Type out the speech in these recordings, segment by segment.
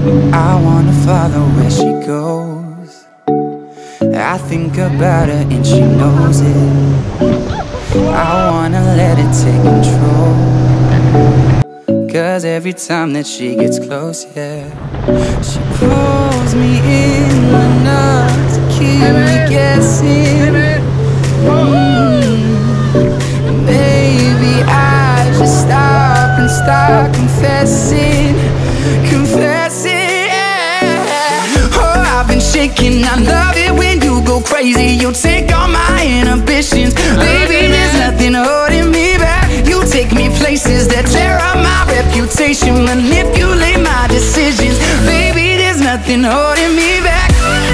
I wanna follow where she goes. I think about her and she knows it. I wanna let it take control, 'cause every time that she gets close, yeah, she pulls me in enough to keep me guessing. Maybe I should stop and start confessing, yeah. Oh, I've been shaking, I love it when you go crazy. You take all my inhibitions, baby, there's nothing holding me back. You take me places that tear up my reputation, manipulate my decisions, baby, there's nothing holding me back.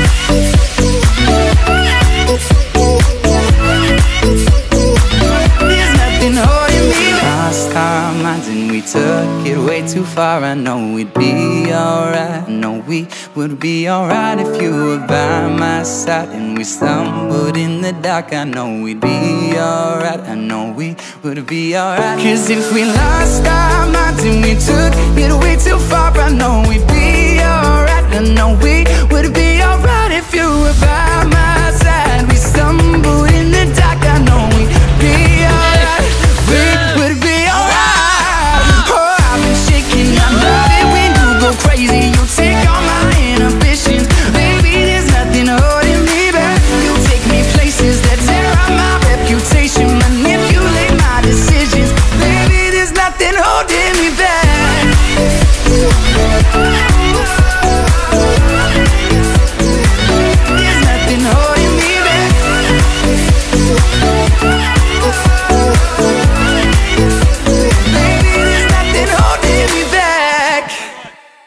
There's nothing holding me back. Lost our minds and we took it way too far. I know we'd be alright, I know we would be alright if you were by my side. And we stumbled in the dark, I know we'd be alright, I know we would be alright. 'Cause if we lost our minds and we took it way too far, I know we'd be alright, I know we would be alright if you were by my side. We stumbled in the dark, I know we'd be alright, we would be alright. Oh, I've been shaking, I love it when you go crazy. You take all my inhibitions, baby, there's nothing holding me back. You take me places that tear up my reputation, manipulate my decisions, baby, there's nothing holding me back.